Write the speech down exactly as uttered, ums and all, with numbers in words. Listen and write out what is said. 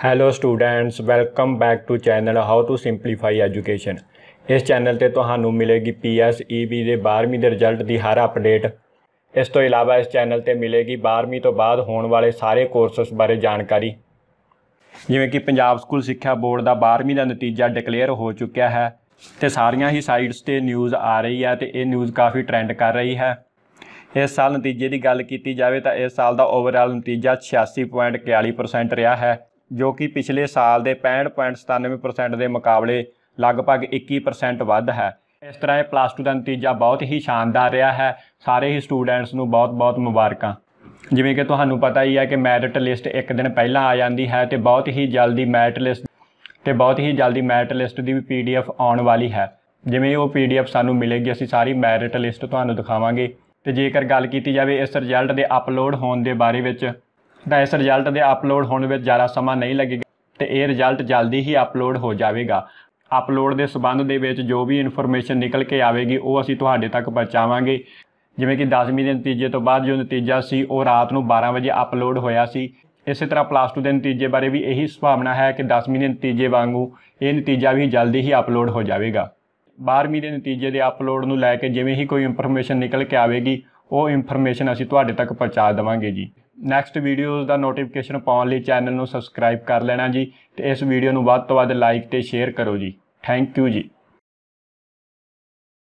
Hello students, welcome back to channel how to simplify education. ਇਸ channel ਤੇ ਤੁਹਾਨੂੰ ਮਿਲੇਗੀ ਪੀ ਐਸ ਈ ਬੀ ਦੇ ਬਾਰ੍ਹਵੀਂ ਦੇ ਰਿਜ਼ਲਟ ਦੀ ਹਰ ਅਪਡੇਟ। ਇਸ ਤੋਂ ਇਲਾਵਾ ਇਸ ਚੈਨਲ ਤੇ ਮਿਲੇਗੀ ਬਾਰ੍ਹਵੀਂ ਤੋਂ ਬਾਅਦ ਹੋਣ ਵਾਲੇ ਸਾਰੇ ਕੋਰਸਸ ਬਾਰੇ ਜਾਣਕਾਰੀ। ਜਿਵੇਂ ਕਿ ਪੰਜਾਬ ਸਕੂਲ ਸਿੱਖਿਆ ਬੋਰਡ ਦਾ ਬਾਰ੍ਹਵੀਂ ਦਾ ਨਤੀਜਾ ਡਿਕਲੇਅਰ ਹੋ ਚੁੱਕਿਆ ਹੈ ਅਤੇ ਸਾਰੀਆਂ ਹੀ ਸਾਈਟਸ 'ਤੇ ਨਿਊਜ਼ ਆ ਰਹੀ ਹੈ ਅਤੇ ਇਹ ਨਿਊਜ਼ ਕਾਫੀ ਟਰੈਂਡ ਕਰ ਰਹੀ ਹੈ। ਇਸ ਸਾਲ ਨਤੀਜੇ ਦੀ ਗੱਲ ਕੀਤੀ ਜਾਵੇ ਤਾਂ ਇਸ ਸਾਲ ਦਾ ਓਵਰਆਲ ਨਤੀਜਾ ਛਿਆਸੀ ਪੁਆਇੰਟ ਇਕਤਾਲੀ ਪਰਸੈਂਟ ਰਿਹਾ ਹੈ, ਜੋ ਕਿ ਪਿਛਲੇ ਸਾਲ ਦੇ ਪੈਂਹਠ ਪੁਆਇੰਟ ਸਤਾਨਵੇਂ ਪਰਸੈਂਟ ਦੇ ਮੁਕਾਬਲੇ ਲਗਭਗ ਇੱਕੀ ਪਰਸੈਂਟ ਵੱਧ ਹੈ। ਇਸ ਤਰ੍ਹਾਂ ਇਹ ਪਲੱਸ ਟੂ ਦਾ ਨਤੀਜਾ ਬਹੁਤ ਹੀ ਸ਼ਾਨਦਾਰ ਰਿਹਾ ਹੈ। ਸਾਰੇ ਹੀ ਸਟੂਡੈਂਟਸ ਨੂੰ ਬਹੁਤ ਬਹੁਤ ਮੁਬਾਰਕਾਂ। ਜਿਵੇਂ ਕਿ ਤੁਹਾਨੂੰ ਪਤਾ ਹੀ ਹੈ ਕਿ ਮੈਰਿਟ ਲਿਸਟ ਇੱਕ ਦਿਨ ਪਹਿਲਾਂ ਆ ਜਾਂਦੀ ਹੈ ਅਤੇ ਬਹੁਤ ਹੀ ਜਲਦੀ ਮੈਰਿਟ ਲਿਸਟ ਅਤੇ ਬਹੁਤ ਹੀ ਜਲਦੀ ਮੈਰਿਟ ਲਿਸਟ ਦੀ ਵੀ ਪੀ ਡੀ ਐਫ ਆਉਣ ਵਾਲੀ ਹੈ। ਜਿਵੇਂ ਉਹ ਪੀ ਡੀ ਐਫ ਸਾਨੂੰ ਮਿਲੇਗੀ, ਅਸੀਂ ਸਾਰੀ ਮੈਰਿਟ ਲਿਸਟ ਤੁਹਾਨੂੰ ਦਿਖਾਵਾਂਗੇ। ਅਤੇ ਜੇਕਰ ਗੱਲ ਕੀਤੀ ਜਾਵੇ ਇਸ ਰਿਜ਼ਲਟ ਦੇ ਅਪਲੋਡ ਹੋਣ ਦੇ ਬਾਰੇ ਵਿੱਚ, ਤਾਂ ਇਸ ਰਿਜ਼ਲਟ ਦੇ ਅਪਲੋਡ ਹੋਣ ਵਿੱਚ ਜ਼ਿਆਦਾ ਸਮਾਂ ਨਹੀਂ ਲੱਗੇਗਾ ਅਤੇ ਇਹ ਰਿਜ਼ਲਟ ਜਲਦੀ ਹੀ ਅਪਲੋਡ ਹੋ ਜਾਵੇਗਾ। ਅਪਲੋਡ ਦੇ ਸੰਬੰਧ ਦੇ ਵਿੱਚ ਜੋ ਵੀ ਇਨਫੋਰਮੇਸ਼ਨ ਨਿਕਲ ਕੇ ਆਵੇਗੀ ਉਹ ਅਸੀਂ ਤੁਹਾਡੇ ਤੱਕ ਪਹੁੰਚਾਵਾਂਗੇ। ਜਿਵੇਂ ਕਿ ਦਸਵੀਂ ਦੇ ਨਤੀਜੇ ਤੋਂ ਬਾਅਦ ਜੋ ਨਤੀਜਾ ਸੀ ਉਹ ਰਾਤ ਨੂੰ ਬਾਰ੍ਹਾਂ ਵਜੇ ਅਪਲੋਡ ਹੋਇਆ ਸੀ। ਇਸੇ ਤਰ੍ਹਾਂ ਪਲੱਸ ਟੂ ਦੇ ਨਤੀਜੇ ਬਾਰੇ ਵੀ ਇਹੀ ਸੰਭਾਵਨਾ ਹੈ ਕਿ ਦਸਵੀਂ ਦੇ ਨਤੀਜੇ ਵਾਂਗੂ ਇਹ ਨਤੀਜਾ ਵੀ ਜਲਦੀ ਹੀ ਅਪਲੋਡ ਹੋ ਜਾਵੇਗਾ। ਬਾਰ੍ਹਵੀਂ ਦੇ ਨਤੀਜੇ ਦੇ ਅਪਲੋਡ ਨੂੰ ਲੈ ਕੇ ਜਿਵੇਂ ਹੀ ਕੋਈ ਇਨਫੋਰਮੇਸ਼ਨ ਨਿਕਲ ਕੇ ਆਵੇਗੀ ਉਹ ਇਨਫੋਰਮੇਸ਼ਨ ਅਸੀਂ ਤੁਹਾਡੇ ਤੱਕ ਪਹੁੰਚਾ ਦੇਵਾਂਗੇ ਜੀ। ਨੈਕਸਟ ਵੀਡੀਓਜ਼ ਦਾ ਨੋਟੀਫਿਕੇਸ਼ਨ ਪਾਉਣ ਲਈ ਚੈਨਲ ਨੂੰ ਸਬਸਕ੍ਰਾਈਬ ਕਰ ਲੈਣਾ ਜੀ ਅਤੇ ਇਸ ਵੀਡੀਓ ਨੂੰ ਵੱਧ ਤੋਂ ਵੱਧ ਲਾਈਕ ਅਤੇ ਸ਼ੇਅਰ ਕਰੋ ਜੀ। ਥੈਂਕ ਯੂ ਜੀ।